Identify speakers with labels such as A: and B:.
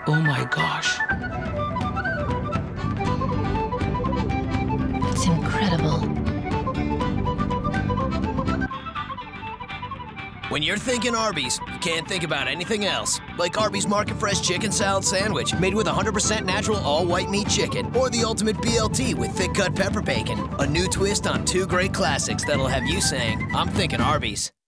A: Oh my gosh.
B: It's incredible.
C: When you're thinking Arby's, you can't think about anything else. Like Arby's Market Fresh Chicken Salad Sandwich, made with 100% natural all-white meat chicken. Or the ultimate BLT with thick-cut pepper bacon. A new twist on two great classics that'll have you saying, I'm thinking Arby's.